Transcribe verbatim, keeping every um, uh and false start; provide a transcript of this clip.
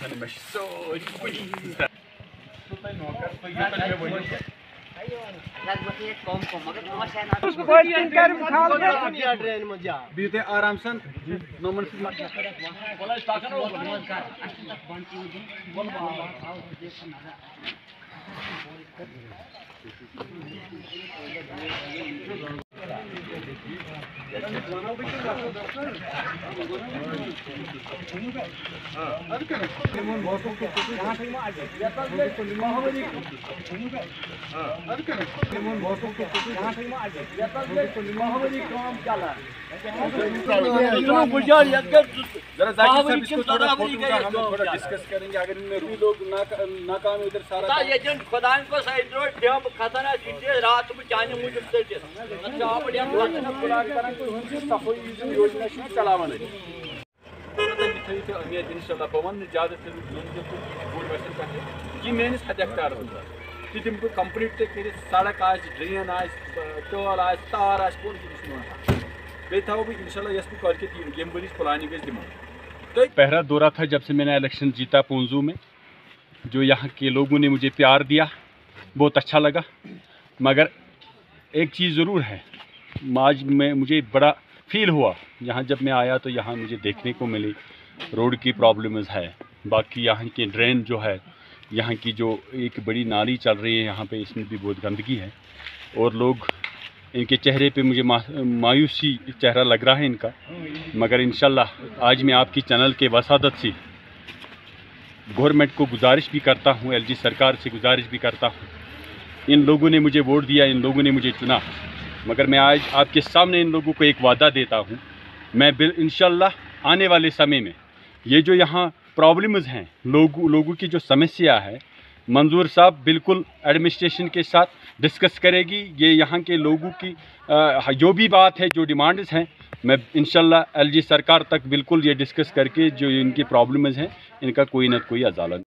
बीते आराम सन नोमन थोड़ा डिस्कस करेंगे अगर इनमें रूह लोग नाकाम इधर सारा खुदा को सही खतरा रात में चाने मुझे योजना चलावान उम्मीद इंशाल्लाह बह वन ज्यादा यह मेस हद अख्तियार तह दिम बह कंप्लीट कर सड़क आ ड्रेन आ टोल आ तार आ बे थो बह इंशाल्लाह यस बह कल यम वन प्लानिंग दिमो। पहला दौरा था जब से मैंने इलेक्शन जीता पूंजू में, जो यहाँ के लोगों ने मुझे प्यार दिया, बहुत अच्छा लगा। मगर एक चीज़ ज़रूर है, आज में मुझे बड़ा फील हुआ यहाँ जब मैं आया तो यहाँ मुझे देखने को मिली रोड की प्रॉब्लम्स है। बाकी यहाँ के ड्रेन जो है, यहाँ की जो एक बड़ी नाली चल रही है यहाँ पे, इसमें भी बहुत गंदगी है और लोग इनके चेहरे पे मुझे मा, मायूसी चेहरा लग रहा है इनका। मगर इंशाल्लाह आज मैं आपकी चैनल के वसादत से गवर्नमेंट को गुजारिश भी करता हूँ, एलजी सरकार से गुजारिश भी करता हूँ, इन लोगों ने मुझे वोट दिया, इन लोगों ने मुझे चुना, मगर मैं आज आपके सामने इन लोगों को एक वादा देता हूँ, मैं इंशाल्लाह आने वाले समय में ये जो यहाँ प्रॉब्लम्स हैं, लोगों लोगों की जो समस्या है, मंजूर साहब बिल्कुल एडमिनिस्ट्रेशन के साथ डिस्कस करेगी। ये यहाँ के लोगों की आ, जो भी बात है, जो डिमांड्स हैं, मैं इंशाल्लाह एलजी सरकार तक बिल्कुल ये डिस्कस करके जो इनकी प्रॉब्लम्स हैं, इनका कोई ना कोई अजाला